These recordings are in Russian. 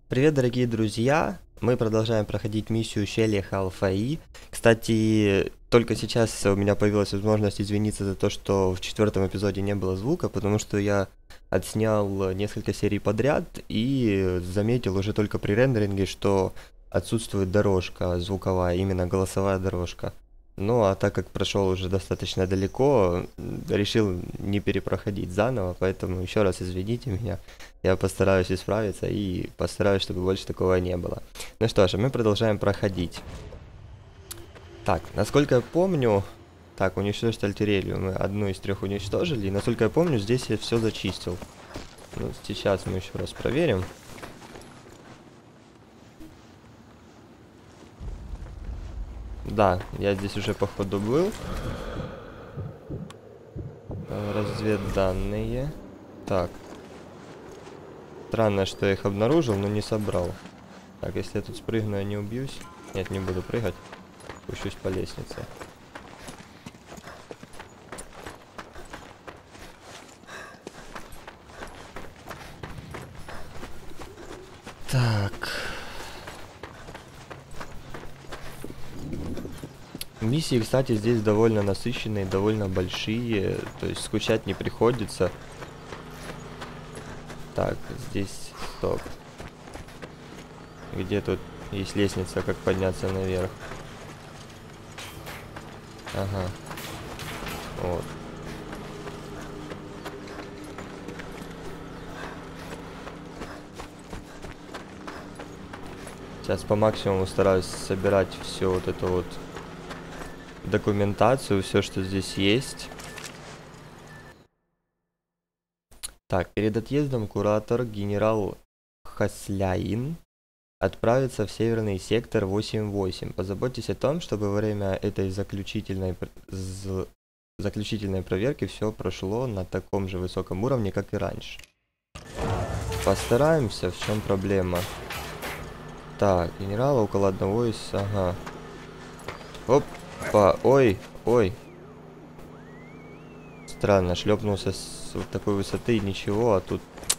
Привет, дорогие друзья! Мы продолжаем проходить миссию Щелях Алфаи. Кстати, только сейчас у меня появилась возможность извиниться за то, что в четвертом эпизоде не было звука, потому что я отснял несколько серий подряд и заметил уже только при рендеринге, что отсутствует дорожка звуковая, именно голосовая дорожка. Ну, а так как прошел уже достаточно далеко, решил не перепроходить заново, поэтому еще раз извините меня. Я постараюсь исправиться и постараюсь, чтобы больше такого не было. Ну что ж, мы продолжаем проходить. Так, насколько я помню... Так, уничтожить альтерелью. Мы одну из трех уничтожили. И насколько я помню, здесь я все зачистил. Ну, сейчас мы еще раз проверим. Да, я здесь уже походу был. Разведданные. Так. Странно, что я их обнаружил, но не собрал. Так, если я тут спрыгну, я не убьюсь. Нет, не буду прыгать. Спущусь по лестнице. Так. Миссии, кстати, здесь довольно насыщенные, довольно большие. То есть скучать не приходится. Так, здесь стоп. Где тут есть лестница, как подняться наверх? Ага. Вот. Сейчас по максимуму стараюсь собирать всю вот эту вот документацию, все, что здесь есть. Так, перед отъездом куратор генерал Хасляин отправится в северный сектор 8-8. Позаботьтесь о том, чтобы во время этой заключительной проверки все прошло на таком же высоком уровне, как и раньше. Постараемся, в чем проблема? Так, генерала около одного из... Ага. Опа, ой, ой. Странно, шлепнулся с вот такой высоты и ничего, а тут...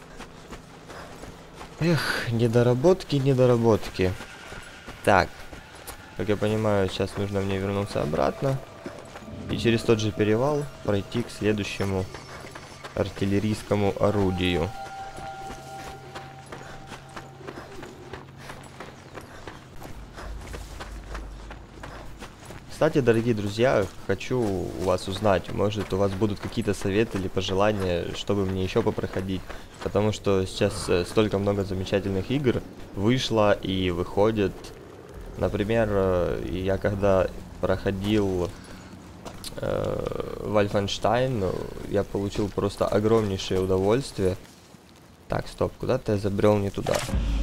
Эх, недоработки. Так, как я понимаю, сейчас нужно мне вернуться обратно. И через тот же перевал пройти к следующему артиллерийскому орудию. Кстати, дорогие друзья, хочу у вас узнать, может у вас будут какие-то советы или пожелания, чтобы мне еще попроходить, потому что сейчас столько много замечательных игр вышло и выходит. Например, я когда проходил Wolfenstein, я получил просто огромнейшее удовольствие. Так, стоп, куда-то я забрел не туда.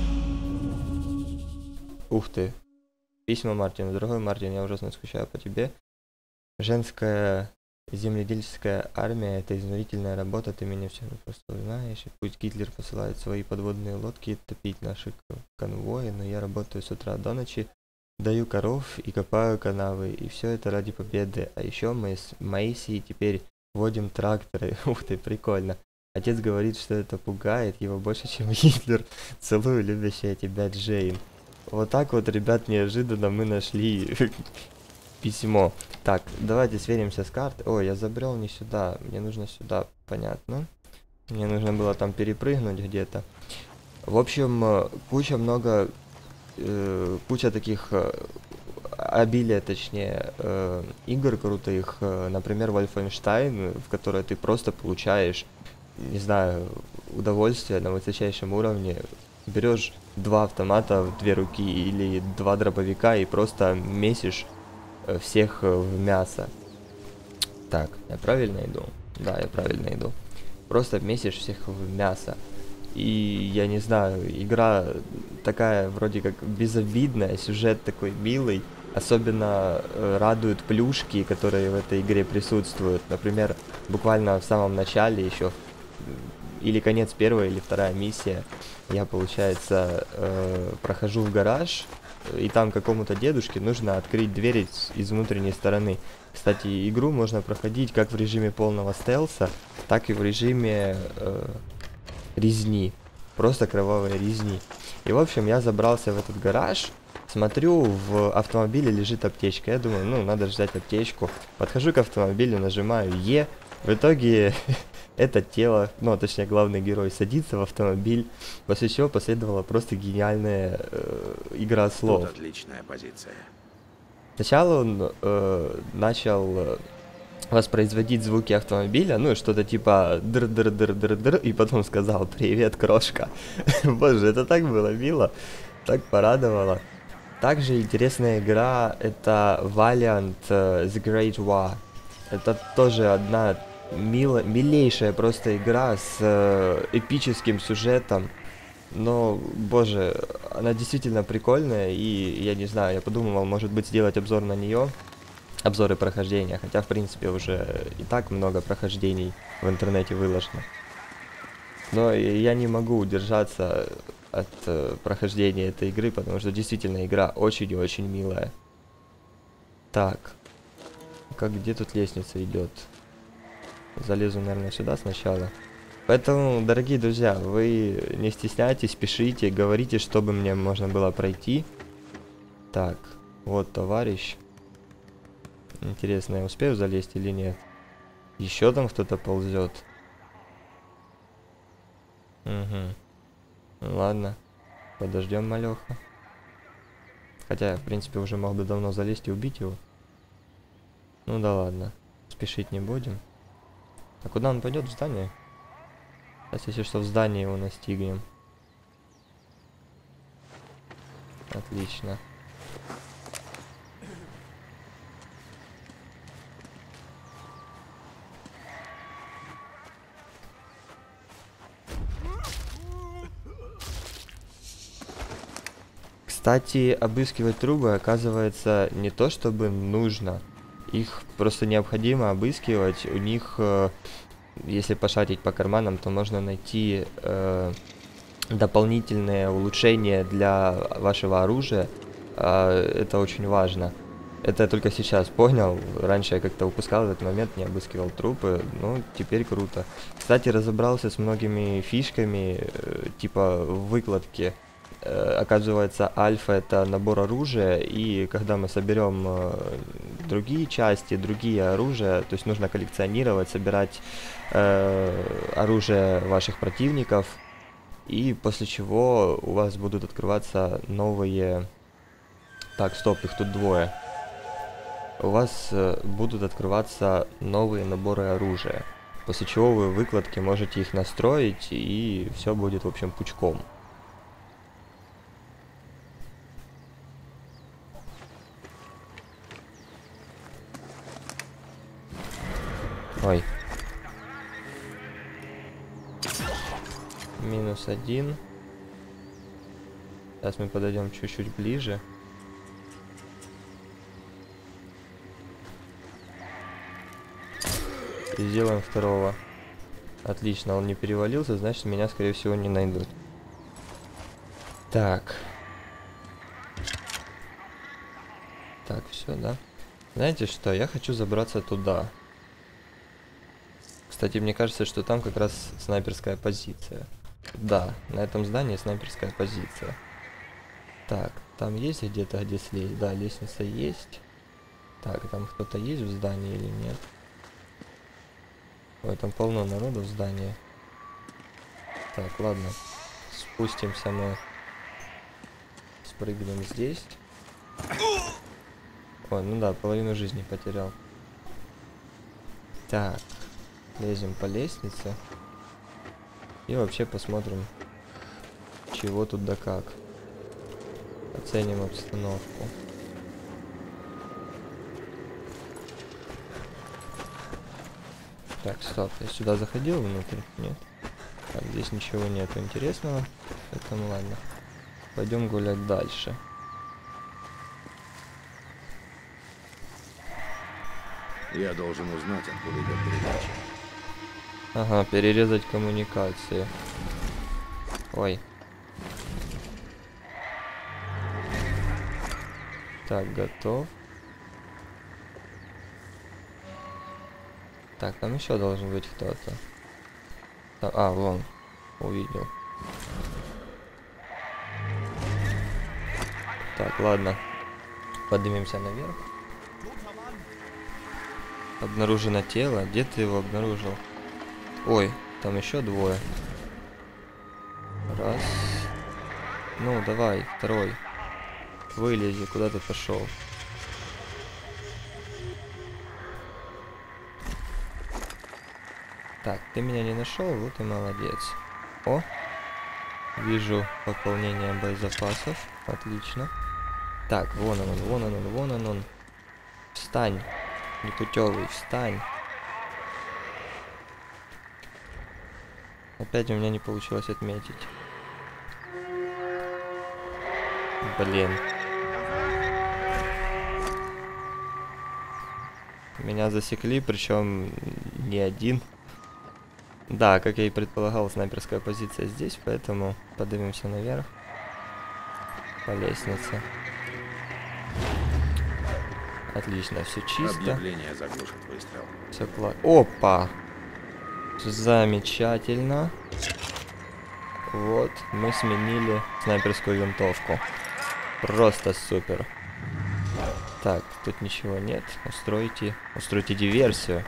Ух ты. Письма Мартину. Дорогой Мартин, я ужасно скучаю по тебе. Женская земледельческая армия — это изнурительная работа, ты меня все просто знаешь. И пусть Гитлер посылает свои подводные лодки топить наши конвои, но я работаю с утра до ночи, даю коров и копаю канавы, и все это ради победы. А еще мы с Мэйси теперь водим тракторы. Ух ты, прикольно. Отец говорит, что это пугает его больше, чем Гитлер. Целую, любящая тебя, Джейн. Вот так вот, ребят, неожиданно мы нашли письмо. Так, давайте сверимся с картой. Ой, я забрел не сюда, мне нужно сюда, понятно. Мне нужно было там перепрыгнуть где-то. В общем, куча таких, обилия, точнее, игр крутых. Например, Wolfenstein, в которой ты просто получаешь, не знаю, удовольствие на высочайшем уровне. Берешь 2 автомата в 2 руки или 2 дробовика и просто месишь всех в мясо. Так, я правильно иду? Да, я правильно иду. Просто месишь всех в мясо. И я не знаю, игра такая вроде как безобидная, сюжет такой милый. Особенно радуют плюшки, которые в этой игре присутствуют. Например, буквально в самом начале еще, или конец первая, или вторая миссия, я, получается, прохожу в гараж, и там какому-то дедушке нужно открыть дверь из внутренней стороны. Кстати, игру можно проходить как в режиме полного стелса, так и в режиме резни. Просто кровавой резни. И, в общем, я забрался в этот гараж, смотрю, в автомобиле лежит аптечка. Я думаю, ну, надо взять аптечку. Подхожу к автомобилю, нажимаю Е. В итоге это тело, ну, точнее, главный герой садится в автомобиль, после чего последовала просто гениальная игра слов. Тут отличная позиция. Сначала он начал воспроизводить звуки автомобиля, ну и что-то типа др-др-др-др-др, и потом сказал «Привет, крошка». Боже, это так было мило, так порадовало. Также интересная игра — это Valiant The Great War. Это тоже одна милейшая просто игра с эпическим сюжетом. Но, боже, она действительно прикольная, и я не знаю, я подумал, может быть, сделать обзор на нее, обзоры прохождения, хотя, в принципе, уже и так много прохождений в интернете выложено. Но я не могу удержаться от прохождения этой игры, потому что действительно игра очень и очень милая. Так, где тут лестница идет? Залезу, наверное, сюда сначала. Поэтому, дорогие друзья, вы не стесняйтесь, пишите, говорите, чтобы мне можно было пройти. Так, вот товарищ. Интересно, я успею залезть или нет? Еще там кто-то ползет. Угу. Ладно, подождем малеха. Хотя я, в принципе, уже мог бы давно залезть и убить его. Ну да ладно, спешить не будем. А куда он пойдет? В здание? Сейчас, если что, в здании его настигнем. Отлично. Кстати, обыскивать трубы, оказывается, не то чтобы нужно. Их просто необходимо обыскивать. У них, если пошарить по карманам, то можно найти дополнительные улучшения для вашего оружия. Это очень важно. Это я только сейчас понял. Раньше я как-то упускал этот момент, не обыскивал трупы. Ну, теперь круто. Кстати, разобрался с многими фишками, типа выкладки. Оказывается, альфа — это набор оружия, и когда мы соберем другие части, другие оружия, то есть нужно коллекционировать, собирать оружие ваших противников, и после чего у вас будут открываться новые... Так, стоп, их тут двое. У вас будут открываться новые наборы оружия, после чего вы в выкладке можете их настроить, и все будет, в общем, пучком. Ой. -1. Сейчас мы подойдем чуть-чуть ближе. И сделаем второго. Отлично, он не перевалился, значит, меня, скорее всего, не найдут. Так. Так, все, да? Знаете что, я хочу забраться туда. Кстати, мне кажется, что там как раз снайперская позиция. Да, на этом здании снайперская позиция. Так, там есть где-то, где слезть? Да, лестница есть. Так, там кто-то есть в здании или нет? Ой, там полно народу в здании. Так, ладно. Спустимся мы. Спрыгнем здесь. Ой, ну да, половину жизни потерял. Так. Лезем по лестнице. И вообще посмотрим, чего тут да как. Оценим обстановку. Так, стоп, я сюда заходил внутрь? Нет. Так, здесь ничего нету интересного. Поэтому ладно. Пойдем гулять дальше. Я должен узнать, откуда идет передача. Ага, перерезать коммуникации. Ой. Так, готов. Так, там еще должен быть кто-то. А, вон. Увидел. Так, ладно. Поднимемся наверх. Обнаружено тело. Где ты его обнаружил? Ой, там еще двое. Раз. Ну, давай, второй. Вылези, куда ты пошел? Так, ты меня не нашел, вот и молодец. О, вижу пополнение боезапасов. Отлично. Так, вон он, вон он, вон он. Встань, непутевый, встань. Опять у меня не получилось отметить. Блин. Меня засекли, причем не один. Да, как я и предполагал, снайперская позиция здесь, поэтому поднимемся наверх по лестнице. Отлично, все чисто. Объявление заглушит выстрел. Все классно. Опа! Замечательно. Вот, мы сменили снайперскую винтовку. Просто супер. Так, тут ничего нет. Устройте диверсию.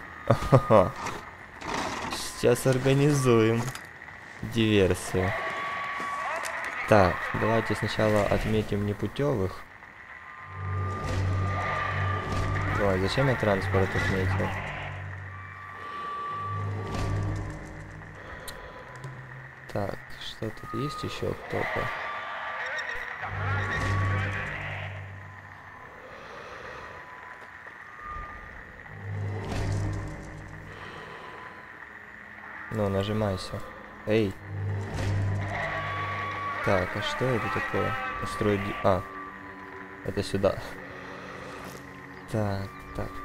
Сейчас организуем диверсию. Так, давайте сначала отметим непутевых. Ой, зачем я транспорт отметил? Так, что тут есть еще кто-то? Ну, нажимайся. Эй. Так, а что это такое? Устроить... А, это сюда. Так.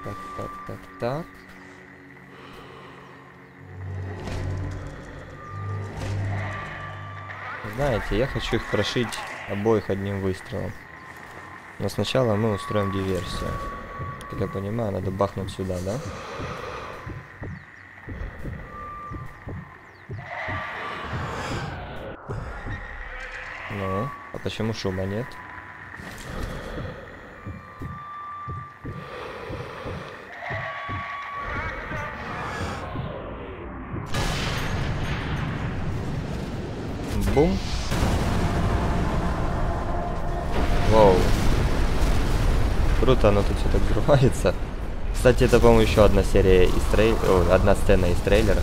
Знаете, я хочу их прошить обоих одним выстрелом. Но сначала мы устроим диверсию. Как я понимаю, надо бахнуть сюда, да? Ну, а почему шума нет? Бум. Воу. Круто оно тут все так взрывается. Кстати, это, по-моему, еще одна серия из одна сцена из трейлера.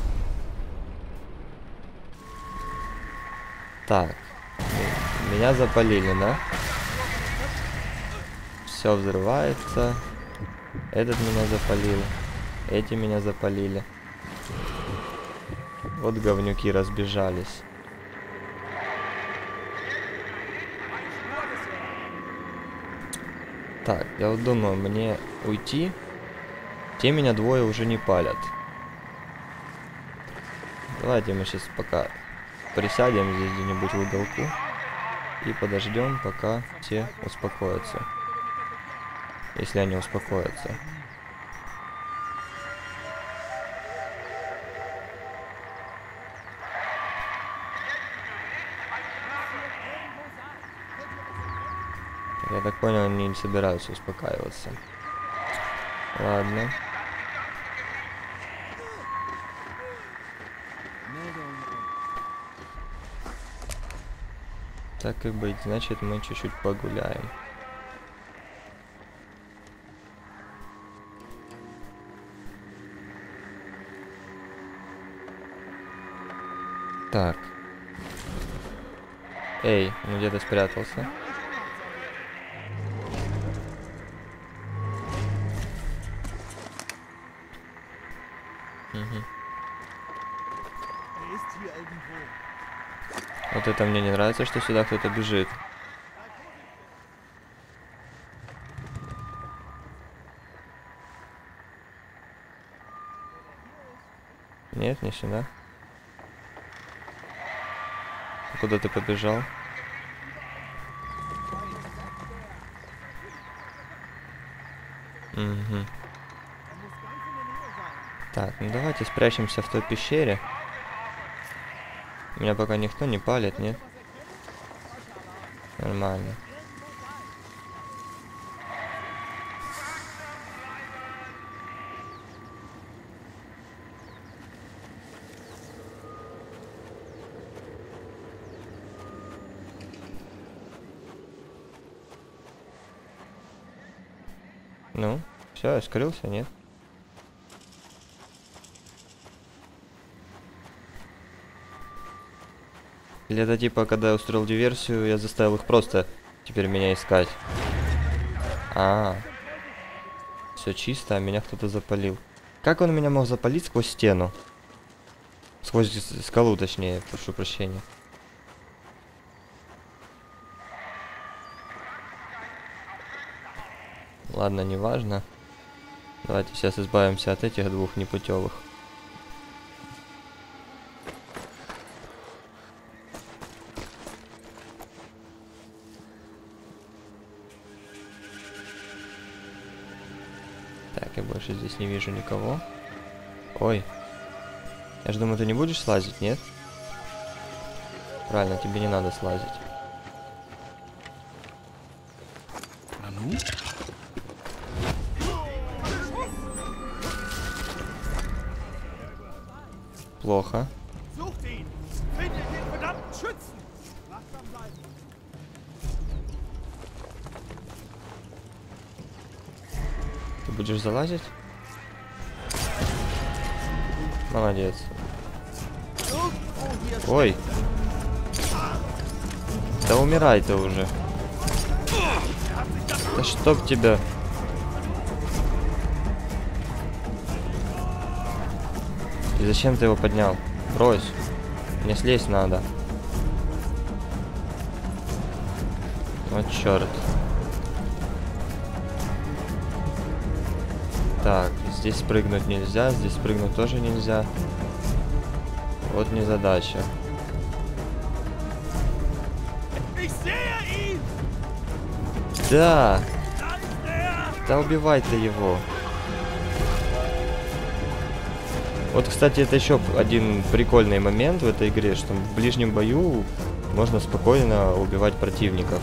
Так. Меня запалили, да? Все взрывается. Этот меня запалил. Эти меня запалили. Вот говнюки разбежались. Так, я вот думаю, мне уйти. Те меня двое уже не палят. Давайте мы сейчас пока присядем здесь где-нибудь в уголку и подождем, пока все успокоятся. Если они успокоятся. Я так понял, они не собираются успокаиваться. Ладно. Так и быть, значит, мы чуть-чуть погуляем. Так. Эй, ну где ты спрятался? Угу. Вот это мне не нравится, что сюда кто-то бежит. Нет, не сюда. Куда ты побежал? Угу. Так, ну давайте спрячемся в той пещере. Меня пока никто не палит, нет? Нормально. Ну, все, я скрылся, нет? Или это типа, когда я устроил диверсию, я заставил их просто теперь меня искать. Все чисто, а меня кто-то запалил. Как он меня мог запалить сквозь стену? Сквозь скалу, точнее, прошу прощения. Ладно, неважно. Давайте сейчас избавимся от этих двух непутевых. Так, я больше здесь не вижу никого. Ой. Я же думаю, ты не будешь слазить, нет? Правильно, тебе не надо слазить. А ну? Плохо. Ты будешь залазить? Молодец. Ой. Да умирай ты уже. Да чтоб тебя. И зачем ты его поднял? Брось. Мне слезть надо. Вот черт. Так, здесь прыгнуть нельзя, здесь прыгнуть тоже нельзя. Вот незадача. Да! Да убивай ты его. Вот, кстати, это еще один прикольный момент в этой игре, что в ближнем бою можно спокойно убивать противников.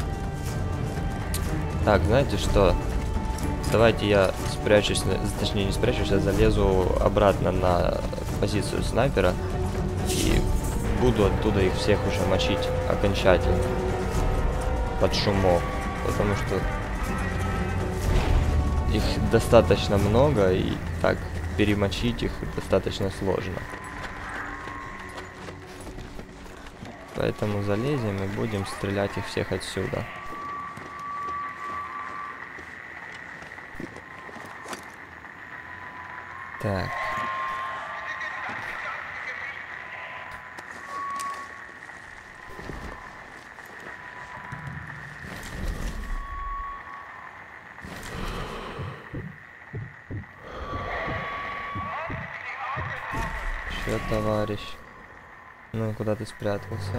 Так, знаете что? Давайте я спрячусь, точнее не спрячусь, а залезу обратно на позицию снайпера и буду оттуда их всех уже мочить окончательно под шумок, потому что их достаточно много и так перемочить их достаточно сложно. Поэтому залезем и будем стрелять их всех отсюда. Так. Еще товарищ. Ну, куда ты спрятался?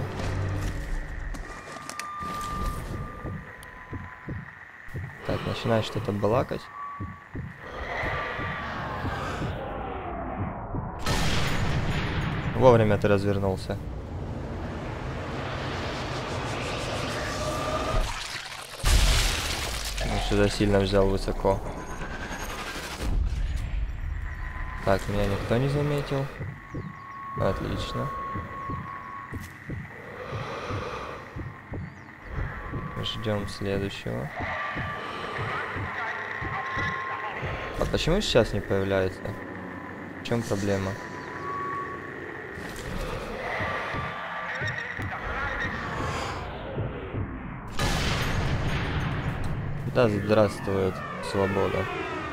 Так, начинаешь что-то балакать. Вовремя ты развернулся. Ну, сюда сильно взял высоко. Так, меня никто не заметил. Отлично. Ждем следующего. А почему сейчас не появляется? В чем проблема? Да, здравствует свобода.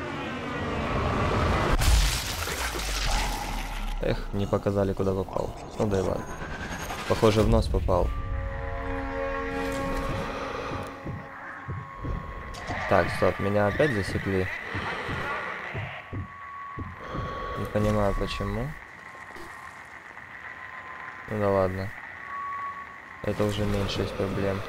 Эх, не показали, куда попал. Ну да и ладно. Похоже, в нос попал. Так, стоп, меня опять засекли. Не понимаю, почему. Ну да ладно. Это уже меньше из проблем.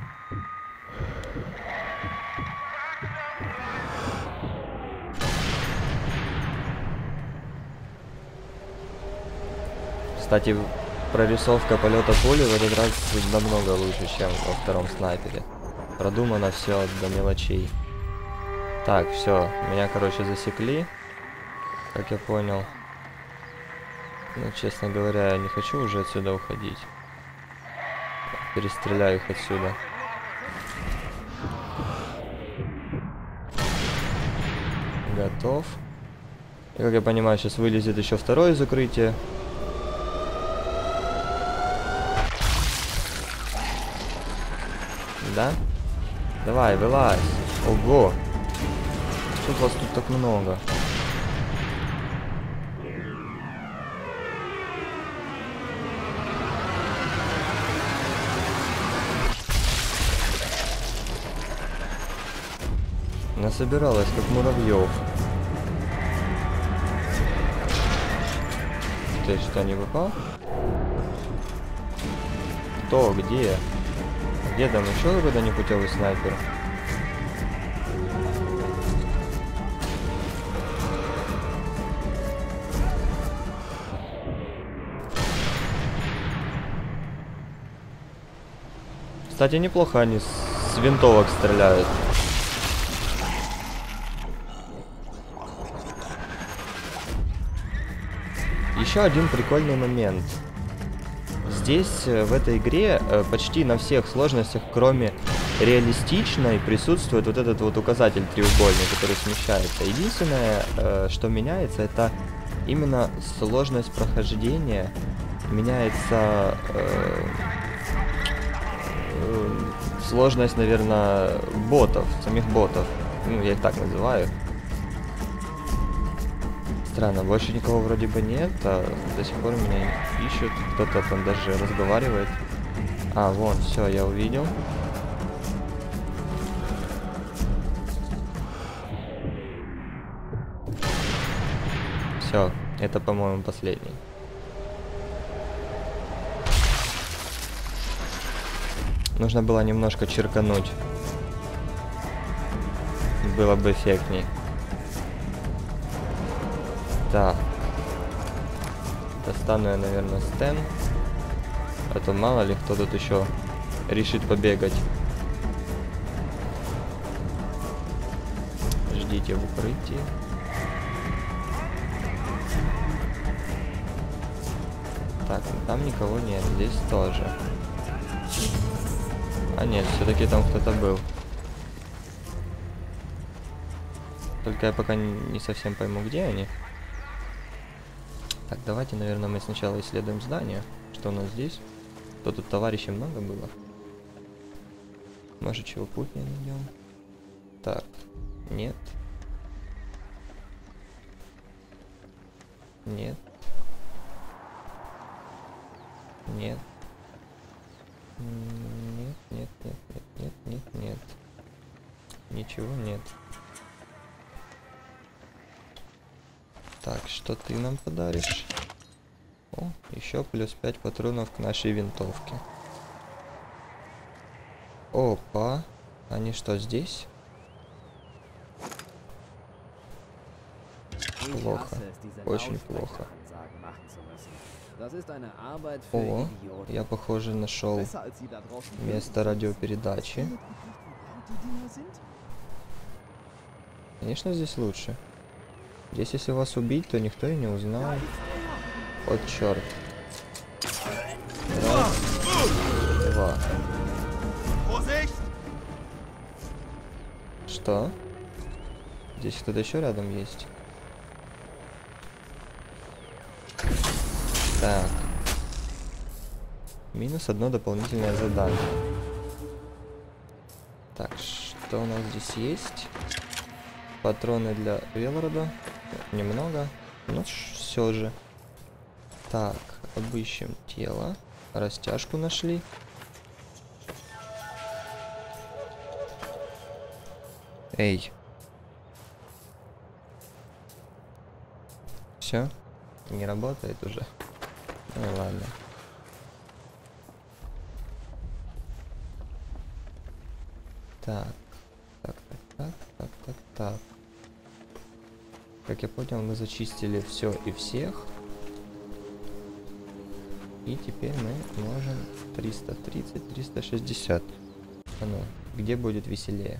Кстати, прорисовка полета пули в этот раз намного лучше, чем во втором снайпере. Продумано все до мелочей. Так, все, меня, короче, засекли, как я понял. Ну, честно говоря, я не хочу уже отсюда уходить. Перестреляю их отсюда. Готов. И, как я понимаю, сейчас вылезет еще второе закрытие. Да? Давай, вылазь. Ого. Что вас тут так много? Насобиралась, как муравьев. Ты что, не попал? Кто? Где? Где там еще какой-то непутевый снайпер? Кстати, неплохо они с винтовок стреляют. Еще один прикольный момент. Здесь, в этой игре, почти на всех сложностях, кроме реалистичной, присутствует вот этот вот указатель треугольный, который смещается. Единственное, что меняется, это именно сложность прохождения. Меняется сложность, наверное, ботов, самих ботов. Ну, я их так называю. Странно, больше никого вроде бы нет, а до сих пор меня ищут. Кто-то там даже разговаривает. А, вон, все, я увидел. Все, это, по-моему, последний. Нужно было немножко черкануть. Было бы эффектней. Так. Достану я, наверное, стен. А то мало ли кто тут еще решит побегать. Ждите в укрытии. Так, ну там никого нет. Здесь тоже. А нет, все-таки там кто-то был. Только я пока не совсем пойму, где они. Так, давайте, наверное, мы сначала исследуем здание. Что у нас здесь? То тут товарищей много было. Может, чего путь не найдем? Так, нет. Нет. Нет. Нет, нет, нет, нет, нет, нет, нет. Ничего нет. Так, что ты нам подаришь? О, еще плюс 5 патронов к нашей винтовке. Опа. Они что, здесь? Плохо. Очень плохо. О, я, похоже, нашел место радиопередачи. Конечно, здесь лучше. Здесь, если вас убить, то никто и не узнает. Вот черт. Раз, два. Что? Здесь кто-то еще рядом есть? Так. Минус одно дополнительное задание. Так, что у нас здесь есть? Патроны для Велрода. Немного. Но все же. Так, обыщем тело. Растяжку нашли. Эй. Все? Не работает уже. Ну ладно. Так. Так. Как я понял, мы зачистили все и всех. И теперь мы можем 330, 360. А ну, где будет веселее?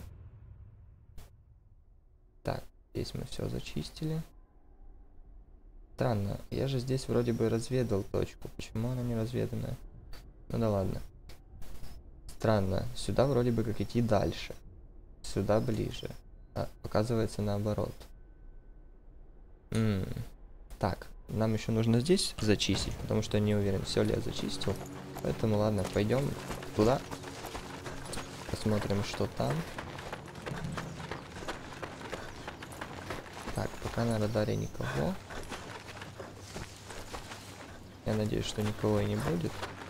Так, здесь мы все зачистили. Странно, я же здесь вроде бы разведал точку. Почему она не разведанная? Ну да ладно. Странно, сюда вроде бы как идти дальше. Сюда ближе. А, оказывается наоборот. М, Так, нам еще нужно здесь зачистить, потому что я не уверен, все ли я зачистил. Поэтому ладно, пойдем туда. Посмотрим, что там. Так, пока на радаре никого. Я надеюсь, что никого и не будет.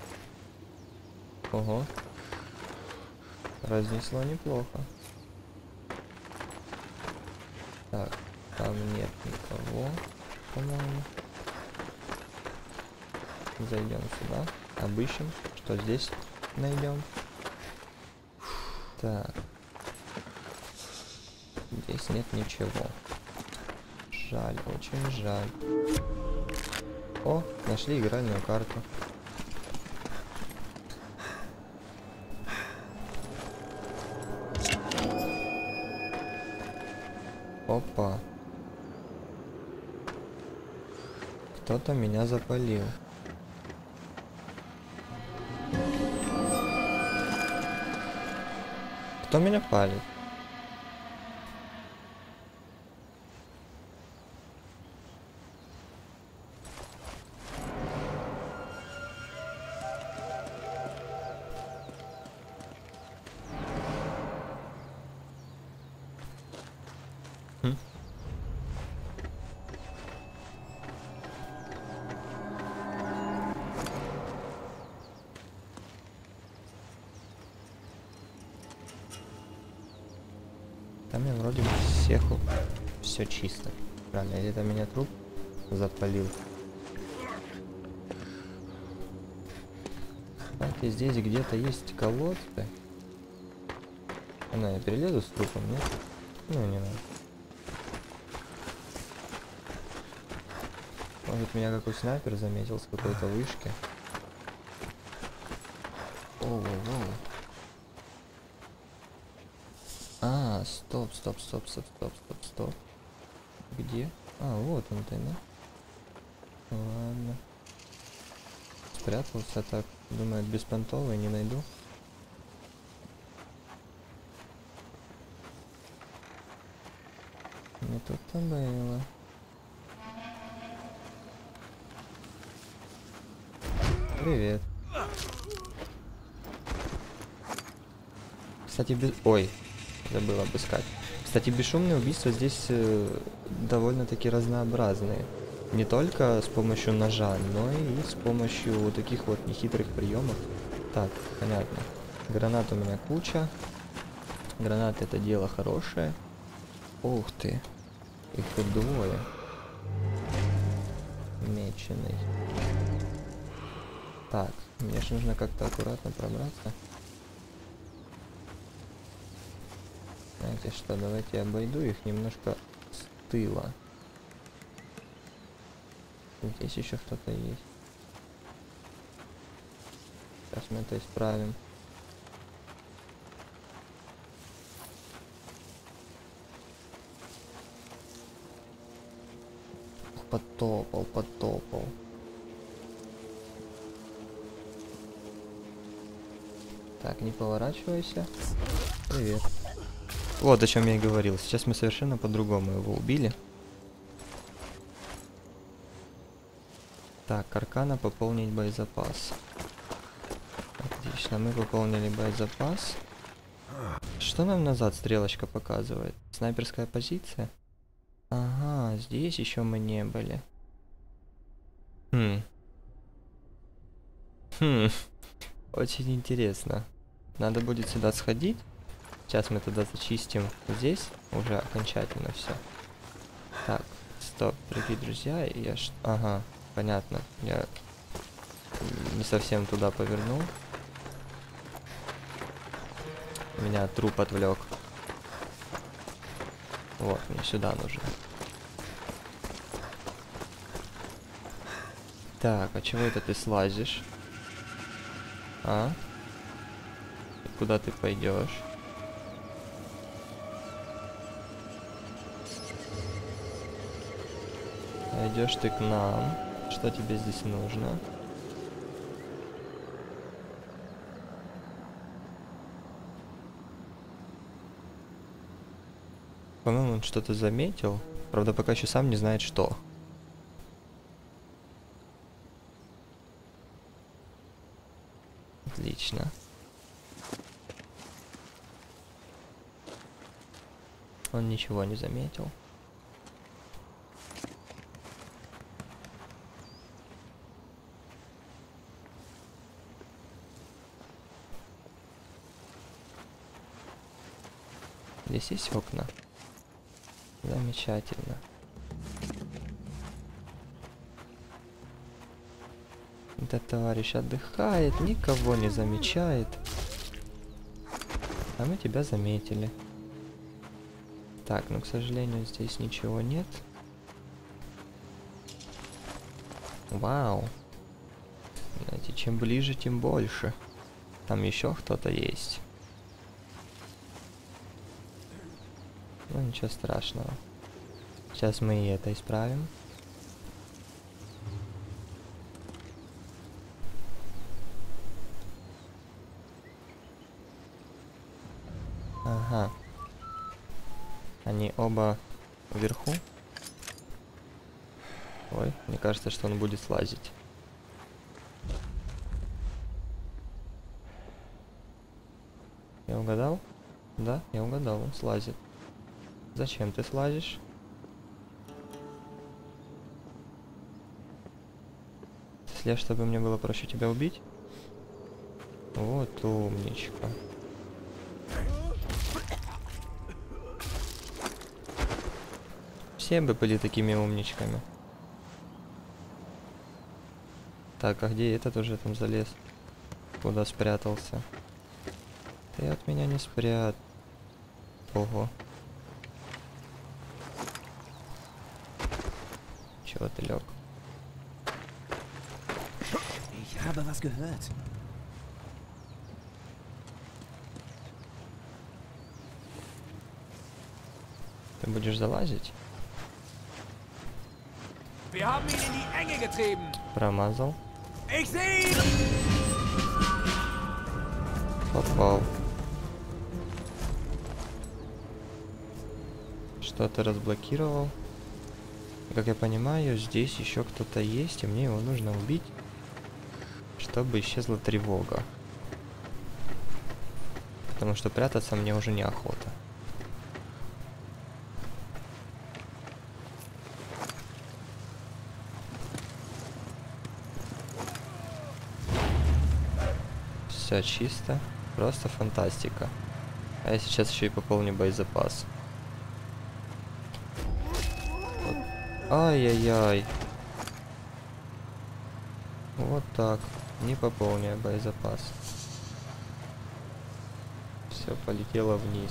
Ого. Разнесло неплохо. Так, там нет никого, по-моему. Зайдем сюда, обыщем, что здесь найдем. Так. Здесь нет ничего. Жаль, очень жаль. О, нашли игральную карту. Опа. Кто-то меня запалил. Кто меня палит? Хм. Там я вроде бы всех все чисто. Правильно, или это меня труп запалил. Кстати, здесь где-то есть колодцы. Я перелезу с трупом, нет? Ну, не надо. Может, меня какой снайпер заметил с какой-то вышки. Оу-оу-оу. А, стоп. Где? А, вот он ты, да? Ладно. Спрятался так. Думает, беспонтовый не найду. Не тут-то было. Привет. Кстати, Ой, забыл обыскать. Кстати, бесшумные убийства здесь довольно-таки разнообразные. Не только с помощью ножа, но и с помощью вот таких вот нехитрых приемов. Так, понятно. Гранат у меня куча. Гранат это дело хорошее. Ух ты. Их тут двое. Меченый. Так, мне же нужно как-то аккуратно пробраться. Знаете что, давайте я обойду их немножко с тыла. Здесь еще кто-то есть. Сейчас мы это исправим. Потопал. Так, не поворачивайся. Привет. Вот о чем я и говорил. Сейчас мы совершенно по-другому его убили. Так, аркана пополнить боезапас. Отлично, мы пополнили боезапас. Что нам назад стрелочка показывает? Снайперская позиция? Ага, здесь еще мы не были. Очень интересно. Надо будет сюда сходить. Сейчас мы туда зачистим. Здесь уже окончательно все. Так, стоп, дорогие друзья. Ага, понятно. Я не совсем туда повернул. Меня труп отвлек. Вот, мне сюда нужно. Так, а чего это ты слазишь? А? И куда ты пойдешь? Идешь ты к нам. Что тебе здесь нужно? По-моему, он что-то заметил. Правда, пока еще сам не знает, что. Отлично. Он ничего не заметил. Здесь есть окна? Замечательно. Этот товарищ отдыхает, никого не замечает. А мы тебя заметили. Так, ну, к сожалению, здесь ничего нет. Вау. Знаете, чем ближе, тем больше. Там еще кто-то есть. Ну, ничего страшного. Сейчас мы и это исправим. Ага. Они оба вверху. Ой, мне кажется, что он будет слазить. Я угадал? Да, я угадал, он слазит. Зачем ты слазишь? Слез, чтобы мне было проще тебя убить? Вот умничка. Все бы были такими умничками. Так, а где этот уже там залез? Куда спрятался? Ты от меня не спрят. Ого. Чего ты лег? Ich habe was gehört. Ты будешь залазить? Wir haben ihn in die Enge getrieben. Промазал. Ich sehe ihn. Попал. Что-то разблокировал. Как я понимаю, здесь еще кто-то есть, и мне его нужно убить, чтобы исчезла тревога. Потому что прятаться мне уже неохота. Все чисто. Просто фантастика. А я сейчас еще и пополню боезапас. Ай-яй-яй. Вот так. Не пополняя боезапас. Все полетело вниз.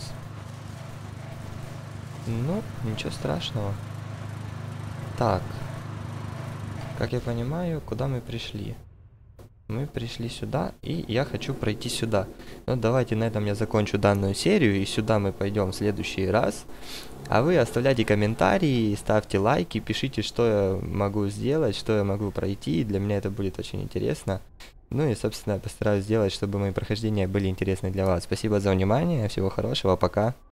Ну, ничего страшного. Так. Как я понимаю, куда мы пришли? Мы пришли сюда, и я хочу пройти сюда. Ну, давайте на этом я закончу данную серию, и сюда мы пойдем в следующий раз. А вы оставляйте комментарии, ставьте лайки, пишите, что я могу сделать, что я могу пройти. Для меня это будет очень интересно. Ну и, собственно, я постараюсь сделать, чтобы мои прохождения были интересны для вас. Спасибо за внимание, всего хорошего, пока.